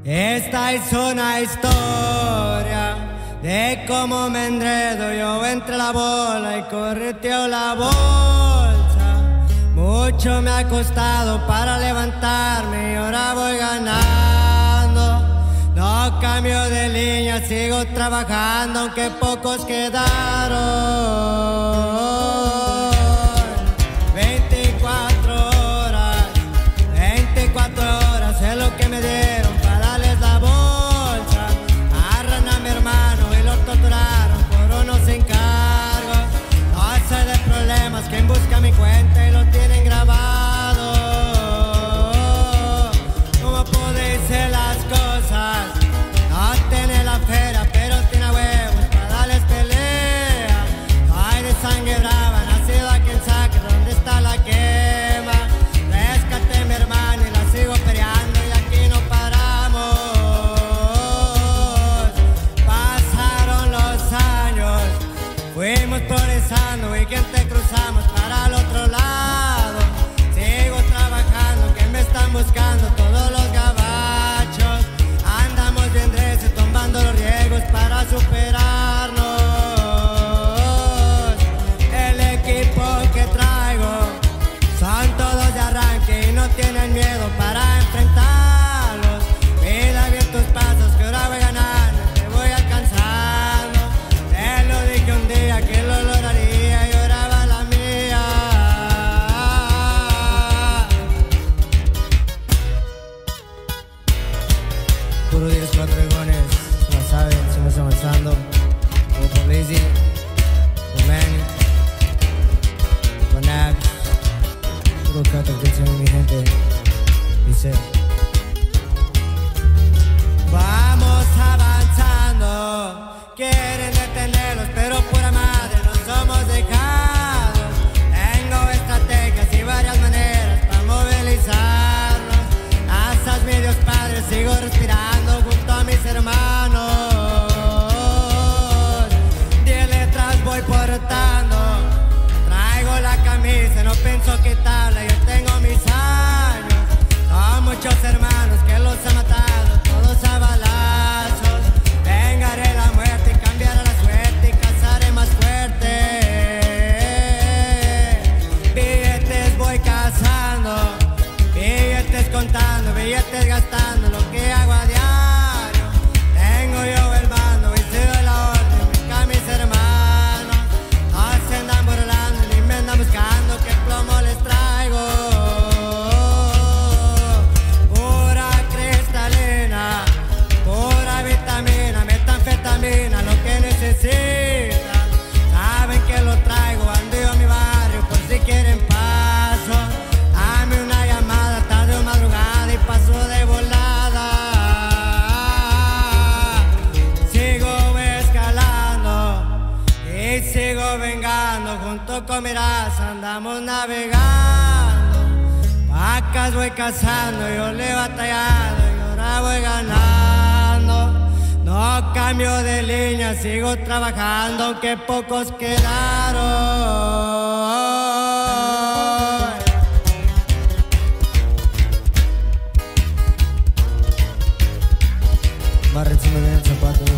Esta es una historia de cómo me enredo yo entre la bola y correteo la bolsa. Mucho me ha costado para levantarme y ahora voy ganando. No cambio de línea, sigo trabajando aunque pocos quedaron. 24 horas es lo que me dieron para darles la bolsa. Agarran a mi hermano y lo torturaron por unos encargos. No sé de problemas, quien busca mi cuenta y lo tienen grabado. ¿Cómo pude hacer las cosas? No tiene la feria, pero tiene huevos para darles pelea. Ay, de sangre brava, nacido aquí en Sacre, donde está la quema. Rescaté a mi hermano y la sigo peleando y aquí no paramos. Pasaron los años, fuimos progresando y gente cruzamos para el otro lado. Sigo trabajando, que me están buscando todos los gabachos. Andamos bien recio, tomando los riesgos para superarnos. El equipo que traigo son todos de arranque y no tienen miedo para enfrentarlos. Mira bien tus pasos que ahora voy ganando, te voy alcanzando. Te lo dije un día que lo lograría y ahora va la mía. Puro 10, 4 dragones, no saben, seguimos avanzando. Con Lizzy, con Manny, con Abs. Puro 4, atención mi gente. Dice: vamos avanzando, quieren detenerlos, pero pura madre no somos dejados. Tengo estrategias y varias maneras para movilizarnos. Asas mi Dios Padre, sigo respirando junto a mis hermanos. 10 letras voy portando, traigo la camisa, no pienso quitarla, yo tengo mis años. Son muchos hermanos que los ha matado, todos a balazos. Vengaré la muerte y cambiaré la suerte y cazaré más fuerte. Billetes voy cazando, billetes contando, billetes gastando, lo que hago a diario. Tengo yo el bando y se doy la orden, a mis hermanos. No se andan burlando ni me andan buscando, que plomo les traigo. Pura cristalina, pura vitamina, metanfetamina, lo que necesitan. Saben que lo traigo, ando yo a mi barrio por si quieren paso. Dame una llamada tarde o madrugada y paso de volada. Sigo escalando y sigo vengando, junto con mi raza andamos navegando. Vacas voy cazando, yo le he batallado y ahora voy ganando. No cambio de línea, sigo trabajando aunque pocos quedaron. Barre encima de el zapato.